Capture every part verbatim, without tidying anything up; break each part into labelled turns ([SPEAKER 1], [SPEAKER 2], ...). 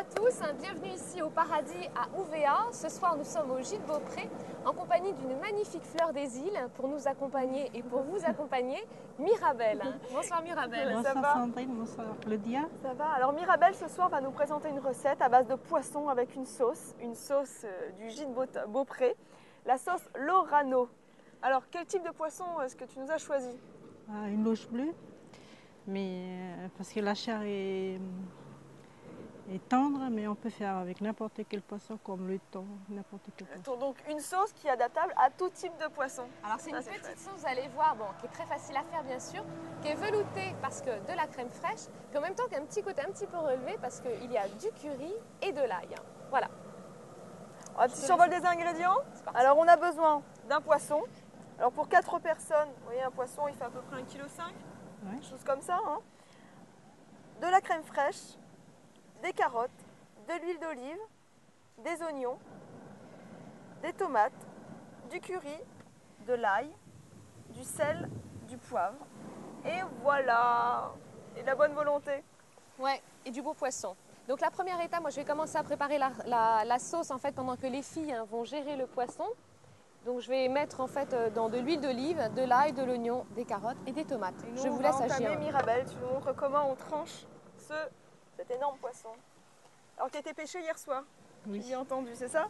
[SPEAKER 1] à tous, bienvenue ici au Paradis à Ouvéa. Ce soir nous sommes au Gîte Beaupré en compagnie d'une magnifique fleur des îles pour nous accompagner et pour vous accompagner, Mirabelle. Bonsoir Mirabelle.
[SPEAKER 2] Bonsoir
[SPEAKER 1] Ça va
[SPEAKER 2] Sandrine, bonsoir Claudia.
[SPEAKER 3] Ça va. Alors Mirabelle ce soir va nous présenter une recette à base de poisson avec une sauce, une sauce euh, du Gîte Beaupré, la sauce Lorano. Alors quel type de poisson est-ce que tu nous as choisi?
[SPEAKER 2] Ah, une loge bleue, mais euh, parce que la chair est, est tendre, mais on peut faire avec n'importe quel poisson comme le thon, n'importe quel poisson.
[SPEAKER 3] Donc une sauce qui est adaptable à tout type de poisson.
[SPEAKER 1] Alors c'est une
[SPEAKER 3] Ça,
[SPEAKER 1] petite
[SPEAKER 3] chouette.
[SPEAKER 1] sauce, vous allez voir, bon, qui est très facile à faire bien sûr, qui est veloutée parce que de la crème fraîche, puis en même temps qui a un petit côté un petit peu relevé parce qu'il y a du curry et de l'ail. Voilà.
[SPEAKER 3] Un petit survol des ingrédients. Alors on a besoin d'un poisson. Alors pour quatre personnes, vous voyez un poisson il fait à peu près un virgule cinq kg,
[SPEAKER 2] Ouais.
[SPEAKER 3] chose comme ça. Hein. De la crème fraîche, des carottes, de l'huile d'olive, des oignons, des tomates, du curry, de l'ail, du sel, du poivre. Et voilà. Et de la bonne volonté.
[SPEAKER 1] Ouais, et du beau poisson. Donc la première étape, moi je vais commencer à préparer la, la- la sauce en fait pendant que les filles hein, vont gérer le poisson. Donc je vais mettre en fait euh, dans de l'huile d'olive, de l'ail, de l'oignon, des carottes et des tomates.
[SPEAKER 3] Et nous,
[SPEAKER 1] Je
[SPEAKER 3] on
[SPEAKER 1] vous
[SPEAKER 3] va
[SPEAKER 1] laisse
[SPEAKER 3] entamer,
[SPEAKER 1] agir.
[SPEAKER 3] Mirabelle, tu nous montres comment on tranche ce, cet énorme poisson. Alors qui a été pêché hier soir,
[SPEAKER 2] Oui.
[SPEAKER 3] j'ai bien entendu, c'est ça?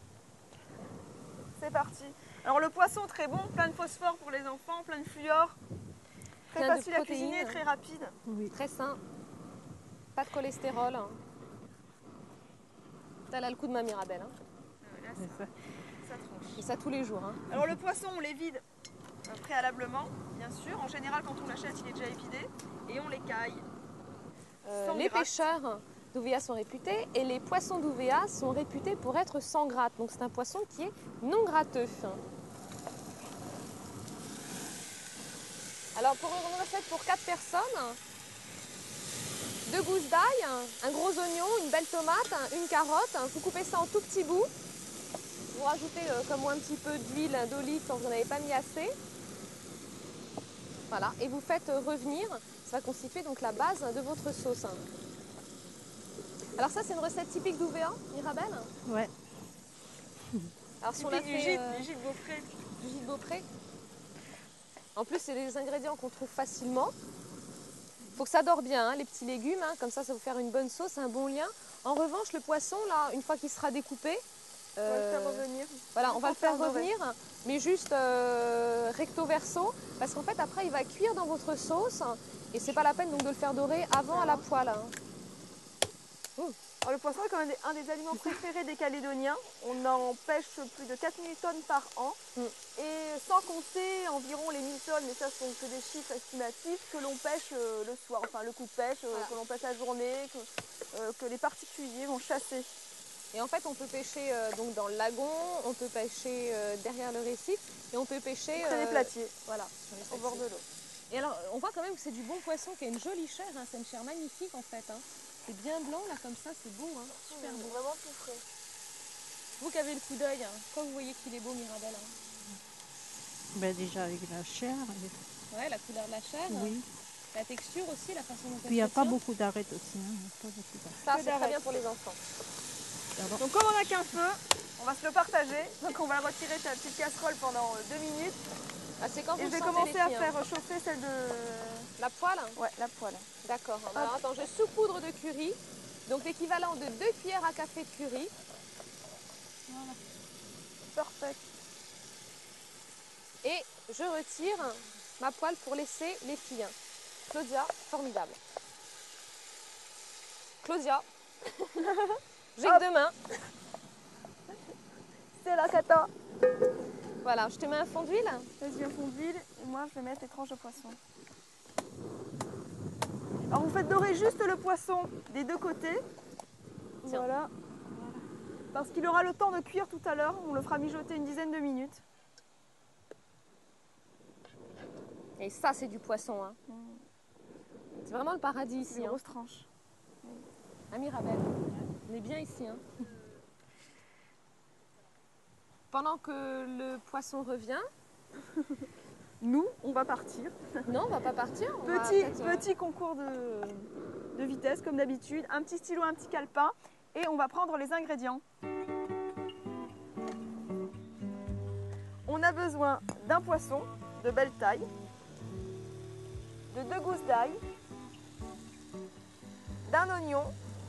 [SPEAKER 3] C'est parti. Alors le poisson très bon, plein de phosphore pour les enfants, plein de fluor. Très
[SPEAKER 1] Plein de
[SPEAKER 3] facile à cuisiner,
[SPEAKER 1] protéines.
[SPEAKER 3] très rapide.
[SPEAKER 2] Oui.
[SPEAKER 1] Très sain, pas de cholestérol. T'as là le coup de ma Mirabelle. Hein.
[SPEAKER 3] Là,
[SPEAKER 2] C'est ça.
[SPEAKER 3] ça tranche.
[SPEAKER 1] Et ça tous les jours. Hein.
[SPEAKER 3] Alors le poisson, on les vide euh, préalablement, bien sûr. En général, quand on l'achète, il est déjà évidé. Et on les caille.
[SPEAKER 1] Euh,
[SPEAKER 3] Sans
[SPEAKER 1] les
[SPEAKER 3] gratte.
[SPEAKER 1] pêcheurs d'Ouvéa sont réputés et les poissons d'Ouvéa sont réputés pour être sans gratte. Donc c'est un poisson qui est non gratteux. Alors pour une recette pour quatre personnes, deux gousses d'ail, un gros oignon, une belle tomate, une carotte. Vous coupez ça en tout petits bouts. Vous rajoutez euh, comme moi un petit peu d'huile d'olive quand vous n'en avez pas mis assez. Voilà, et vous faites euh, revenir. Ça va constituer donc la base de votre sauce. Alors ça c'est une recette typique d'Ouvéa, Mirabelle.
[SPEAKER 2] Ouais.
[SPEAKER 1] Alors si on l'a
[SPEAKER 3] Typique du
[SPEAKER 1] fait
[SPEAKER 3] gîte,
[SPEAKER 1] euh,
[SPEAKER 3] du gîte Beaupré.
[SPEAKER 1] du Gîte Beaupré. En plus c'est des ingrédients qu'on trouve facilement. Il faut que ça dore bien, hein, les petits légumes, hein, comme ça ça va vous faire une bonne sauce, un bon lien. En revanche le poisson là, une fois qu'il sera découpé,
[SPEAKER 3] On va le faire
[SPEAKER 1] euh,
[SPEAKER 3] revenir.
[SPEAKER 1] voilà, on va le faire
[SPEAKER 3] dorer.
[SPEAKER 1] revenir, mais juste euh, recto verso, parce qu'en fait après il va cuire dans votre sauce et c'est pas la peine donc de le faire dorer avant à la poêle. Hein.
[SPEAKER 3] Alors, le poisson est quand même un des aliments préférés des Calédoniens. On en pêche plus de quatre mille tonnes par an.
[SPEAKER 1] Mm.
[SPEAKER 3] Et sans compter environ les mille tonnes, mais ça ce sont que des chiffres estimatifs, que l'on pêche euh, le soir, enfin le coup de pêche, euh,
[SPEAKER 1] Voilà.
[SPEAKER 3] que l'on pêche la journée, que, euh, que les particuliers vont chasser.
[SPEAKER 1] Et en fait on peut pêcher euh, donc dans le lagon, on peut pêcher euh, derrière le récif et on peut pêcher
[SPEAKER 3] Près des
[SPEAKER 1] euh,
[SPEAKER 3] platiers,
[SPEAKER 1] voilà, sur les
[SPEAKER 3] au bord
[SPEAKER 1] platiers.
[SPEAKER 3] de l'eau.
[SPEAKER 1] Et alors on voit quand même que c'est du bon poisson qui a une jolie chair, hein, c'est une chair magnifique en fait. Hein. C'est bien blanc là comme ça, c'est beau, hein, super
[SPEAKER 3] Mmh,
[SPEAKER 1] beau.
[SPEAKER 3] Vraiment tout frais.
[SPEAKER 1] Vous qui avez le coup d'œil, hein, quand vous voyez qu'il est beau Mirabelle. Hein.
[SPEAKER 2] Ben déjà avec la chair. et-
[SPEAKER 1] Ouais, la couleur de la chair,
[SPEAKER 2] Oui.
[SPEAKER 1] la texture aussi, la façon dont elle
[SPEAKER 2] Puis il n'y a
[SPEAKER 1] se
[SPEAKER 2] pas
[SPEAKER 1] tient.
[SPEAKER 2] beaucoup d'arêtes aussi. Hein. Il y a pas beaucoup d'arêtes.
[SPEAKER 1] Ça
[SPEAKER 3] Que
[SPEAKER 1] c'est très
[SPEAKER 3] d'arêtes.
[SPEAKER 1] bien pour les enfants.
[SPEAKER 2] Pardon.
[SPEAKER 3] Donc comme on n'a qu'un feu, on va se le partager. Donc on va retirer ta petite casserole pendant euh, deux minutes.
[SPEAKER 1] Ah, c'est quand vous
[SPEAKER 3] Et je
[SPEAKER 1] le
[SPEAKER 3] vais
[SPEAKER 1] sentez,
[SPEAKER 3] commencer
[SPEAKER 1] les
[SPEAKER 3] à
[SPEAKER 1] filles, hein.
[SPEAKER 3] faire chauffer celle de...
[SPEAKER 1] La poêle.
[SPEAKER 3] Ouais, la poêle.
[SPEAKER 1] D'accord. Alors attends, je saupoudre de curry, donc l'équivalent de deux cuillères à café de curry.
[SPEAKER 3] Parfait.
[SPEAKER 1] Et je retire ma poêle pour laisser les filles. Claudia, formidable. Claudia, j'ai que deux mains.
[SPEAKER 3] C'est la cata.
[SPEAKER 1] Voilà, je te mets un fond d'huile.
[SPEAKER 3] Vas-y, un fond d'huile. Et moi, je vais mettre les tranches de poisson. Alors, vous faites dorer juste le poisson des deux côtés.
[SPEAKER 1] Tiens.
[SPEAKER 3] Voilà. Parce qu'il aura le temps de cuire tout à l'heure. On le fera mijoter une dizaine de minutes.
[SPEAKER 1] Et ça, c'est du poisson. Hein. C'est vraiment le paradis
[SPEAKER 3] C'est
[SPEAKER 1] ici.
[SPEAKER 3] des
[SPEAKER 1] Hein.
[SPEAKER 3] grosses tranches.
[SPEAKER 1] À Mirabelle. On est bien ici. Hein. Pendant que le poisson revient,
[SPEAKER 3] Nous, on va partir.
[SPEAKER 1] non, on va pas partir. On va
[SPEAKER 3] Petit,
[SPEAKER 1] peut-être, euh,
[SPEAKER 3] petit concours de, de vitesse, comme d'habitude. Un petit stylo, un petit calepin. Et on va prendre les ingrédients. On a besoin d'un poisson de belle taille, de deux gousses d'ail, d'un oignon,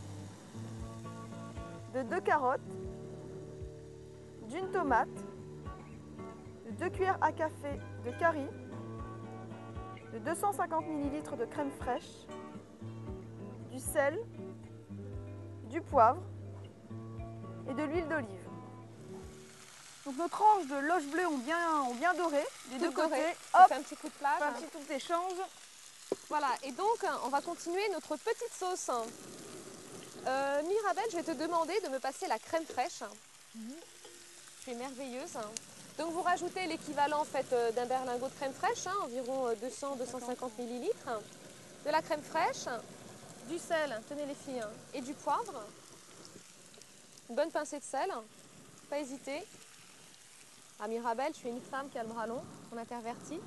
[SPEAKER 3] de deux carottes, d'une tomate, de deux cuillères à café de curry, de deux cent cinquante millilitres de crème fraîche, du sel, du poivre et de l'huile d'olive. Donc nos tranches de loche bleue ont bien, ont bien doré des deux côtés.
[SPEAKER 1] Hop,
[SPEAKER 3] Hop,
[SPEAKER 1] fait un petit coup de plâtre.
[SPEAKER 3] un petit coup d'échange.
[SPEAKER 1] Voilà, et donc on va continuer notre petite sauce. Euh, Mirabelle, je vais te demander de me passer la crème fraîche. Mmh. Tu es merveilleuse. Donc vous rajoutez l'équivalent en fait, d'un berlingot de crème fraîche, hein, environ deux cents à deux cent cinquante millilitres, de la crème fraîche, du sel, tenez les filles, hein, et du poivre. Une bonne pincée de sel, pas hésiter. Ah Mirabelle, tu es une femme qui a le bras long, on intervertit.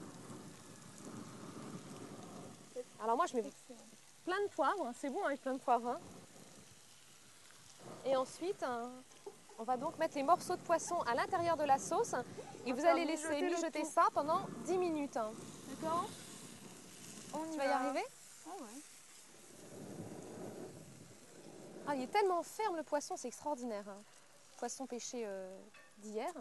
[SPEAKER 1] Alors moi je mets plein de poivre, c'est bon avec plein de poivre. Hein. Et ensuite, on va donc mettre les morceaux de poisson à l'intérieur de la sauce et vous allez laisser mijoter ça pendant dix minutes. D'accord? Tu vas y arriver? Ah ouais. Ah, il est tellement ferme le poisson, c'est extraordinaire. Hein. Poisson pêché euh, d'hier.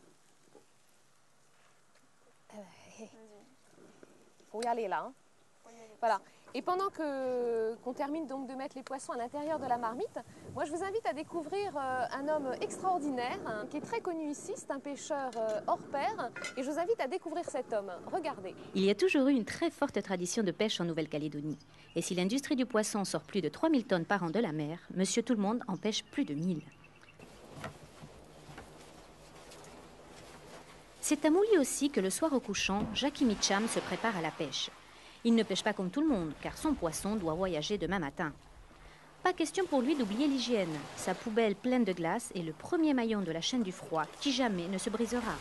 [SPEAKER 1] Il faut y aller là. Hein. Voilà. Et pendant que qu'on termine donc de mettre les poissons à l'intérieur de la marmite, moi je vous invite à découvrir euh, un homme extraordinaire hein, qui est très connu ici, c'est un pêcheur euh, hors pair et je vous invite à découvrir cet homme. Regardez.
[SPEAKER 4] Il y a toujours eu une très forte tradition de pêche en Nouvelle-Calédonie. Et si l'industrie du poisson sort plus de trois mille tonnes par an de la mer, Monsieur Tout-le-Monde en pêche plus de mille. C'est à Mouly aussi que le soir au couchant, Jackie Mitcham se prépare à la pêche. Il ne pêche pas comme tout le monde, car son poisson doit voyager demain matin. Pas question pour lui d'oublier l'hygiène. Sa poubelle pleine de glace est le premier maillon de la chaîne du froid qui jamais ne se brisera.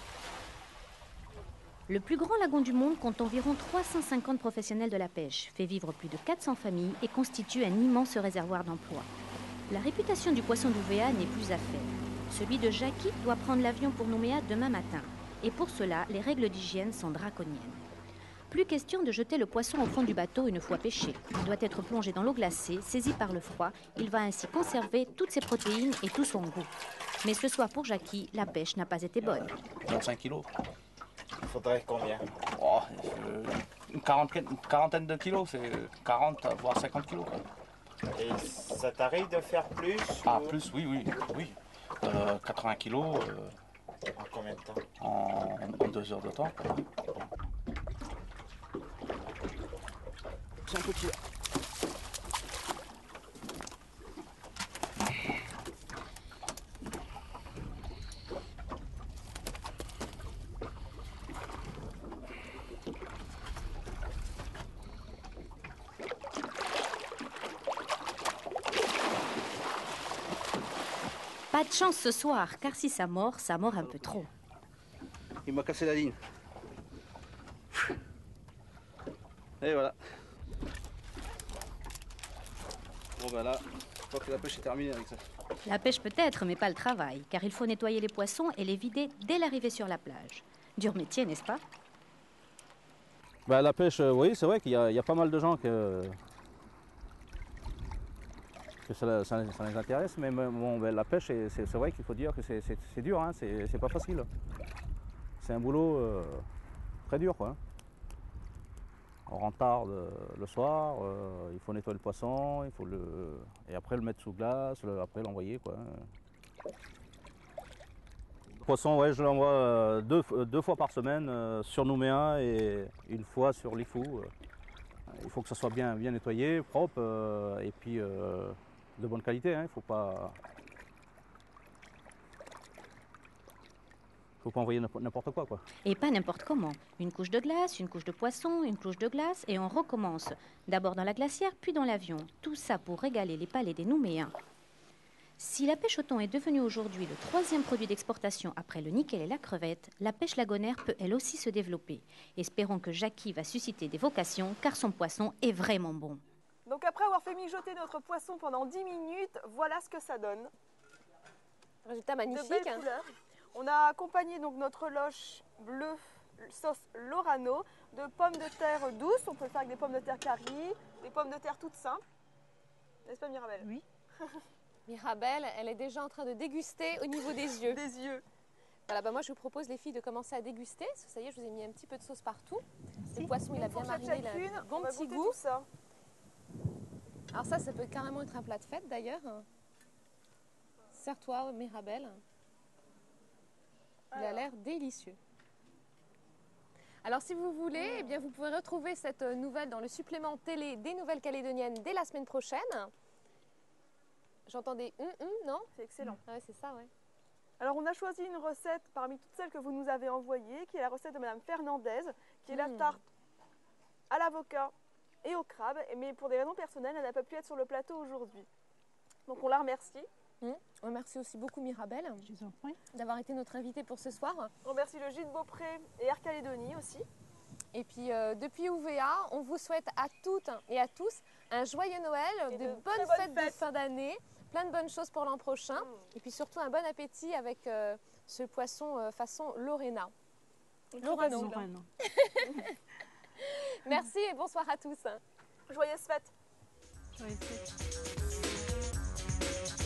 [SPEAKER 4] Le plus grand lagon du monde compte environ trois cent cinquante professionnels de la pêche, fait vivre plus de quatre cents familles et constitue un immense réservoir d'emplois. La réputation du poisson d'Ouvéa n'est plus à faire. Celui de Jackie doit prendre l'avion pour Nouméa demain matin. Et pour cela, les règles d'hygiène sont draconiennes. Plus question de jeter le poisson au fond du bateau une fois pêché. Il doit être plongé dans l'eau glacée, saisi par le froid. Il va ainsi conserver toutes ses protéines et tout son goût. Mais ce soir pour Jackie, la pêche n'a pas été bonne.
[SPEAKER 5] vingt-cinq kilos.
[SPEAKER 6] Il faudrait combien?
[SPEAKER 5] Oh, euh, une, quarantaine, une quarantaine de kilos, c'est quarante voire cinquante kilos. Quoi.
[SPEAKER 6] Et ça t'arrive de faire plus?
[SPEAKER 5] Ah,
[SPEAKER 6] ou...
[SPEAKER 5] plus, oui, oui, oui. Euh, quatre-vingts kilos. Euh,
[SPEAKER 6] en combien de temps?
[SPEAKER 5] En, en deux heures de temps. Quoi. C'est un petit là.
[SPEAKER 4] Pas de chance ce soir, car si ça mord, ça mord un peu trop.
[SPEAKER 5] Il m'a cassé la ligne. Et voilà. Bon ben là, je crois que la pêche est terminée avec ça.
[SPEAKER 4] La pêche peut-être, mais pas le travail, car il faut nettoyer les poissons et les vider dès l'arrivée sur la plage. Dur métier, n'est-ce pas?
[SPEAKER 7] Bah, la pêche, euh, oui, c'est vrai qu'il y, y a pas mal de gens que, que ça, ça, ça les intéresse, mais bon, ben, la pêche, c'est vrai qu'il faut dire que c'est dur, hein, c'est pas facile. C'est un boulot euh, très dur, quoi. On rentre tard le, le soir, euh, il faut nettoyer le poisson, il faut le, et après le mettre sous glace, le, après l'envoyer, quoi. Le poisson, ouais, je l'envoie deux, deux fois par semaine euh, sur Nouméa et une fois sur Lifou. Il faut que ça soit bien, bien nettoyé, propre euh, et puis euh, de bonne qualité. Hein, il faut pas, faut pas envoyer n'importe quoi, quoi.
[SPEAKER 4] Et pas n'importe comment. Une couche de glace, une couche de poisson, une couche de glace et on recommence. D'abord dans la glacière, puis dans l'avion. Tout ça pour régaler les palais des Nouméens. Si la pêche au thon est devenue aujourd'hui le troisième produit d'exportation après le nickel et la crevette, la pêche lagonaire peut elle aussi se développer. Espérons que Jackie va susciter des vocations car son poisson est vraiment bon.
[SPEAKER 3] Donc après avoir fait mijoter notre poisson pendant dix minutes, voilà ce que ça donne.
[SPEAKER 1] Résultat
[SPEAKER 3] De
[SPEAKER 1] magnifique.
[SPEAKER 3] belles couleurs. On a accompagné donc notre loche bleue sauce Lorano de pommes de terre douces. On peut le faire avec des pommes de terre curry, des pommes de terre toutes simples. N'est-ce pas Mirabelle?
[SPEAKER 2] Oui.
[SPEAKER 1] Mirabelle, elle est déjà en train de déguster au niveau des yeux.
[SPEAKER 3] Des yeux.
[SPEAKER 1] Voilà, bah moi je vous propose les filles de commencer à déguster. Parce que ça y est, je vous ai mis un petit peu de sauce partout.
[SPEAKER 2] Merci.
[SPEAKER 1] Le poisson, il a
[SPEAKER 3] Une
[SPEAKER 1] bien
[SPEAKER 3] fourchette
[SPEAKER 1] mariné, il a
[SPEAKER 3] chacune,
[SPEAKER 1] un
[SPEAKER 3] on
[SPEAKER 1] bon
[SPEAKER 3] va
[SPEAKER 1] petit
[SPEAKER 3] goûter
[SPEAKER 1] goût.
[SPEAKER 3] tout ça.
[SPEAKER 1] Alors ça, ça peut carrément être un plat de fête d'ailleurs. Sers-toi, Mirabelle. Il a
[SPEAKER 3] Alors.
[SPEAKER 1] l'air délicieux. Alors si vous voulez, eh bien, vous pouvez retrouver cette nouvelle dans le supplément télé des Nouvelles Calédoniennes dès la semaine prochaine. J'entends des hum hum, non?
[SPEAKER 3] C'est excellent.
[SPEAKER 1] Ah ouais, c'est ça, ouais.
[SPEAKER 3] Alors on a choisi une recette parmi toutes celles que vous nous avez envoyées, qui est la recette de Madame Fernandez, qui est la
[SPEAKER 1] Mm.
[SPEAKER 3] tarte à l'avocat et au crabe. Mais pour des raisons personnelles, elle n'a pas pu être sur le plateau aujourd'hui. Donc on la remercie.
[SPEAKER 1] Hum. On remercie aussi beaucoup Mirabelle
[SPEAKER 2] Je vous en prie.
[SPEAKER 1] d'avoir été notre invitée pour ce soir.
[SPEAKER 3] On remercie le Gîte Beaupré et Air Calédonie aussi.
[SPEAKER 1] Et puis euh, depuis U V A, on vous souhaite à toutes et à tous un joyeux Noël,
[SPEAKER 3] Et
[SPEAKER 1] de,
[SPEAKER 3] de
[SPEAKER 1] bonnes
[SPEAKER 3] très bonnes
[SPEAKER 1] fêtes, de
[SPEAKER 3] fêtes.
[SPEAKER 1] fin d'année, plein de bonnes choses pour l'an prochain.
[SPEAKER 3] Mm.
[SPEAKER 1] Et puis surtout un bon appétit avec euh, ce poisson euh, façon Lorena. Lorano.
[SPEAKER 2] Lorano.
[SPEAKER 1] Merci et bonsoir à tous.
[SPEAKER 3] Joyeuses fêtes.
[SPEAKER 2] Joyeuses fêtes.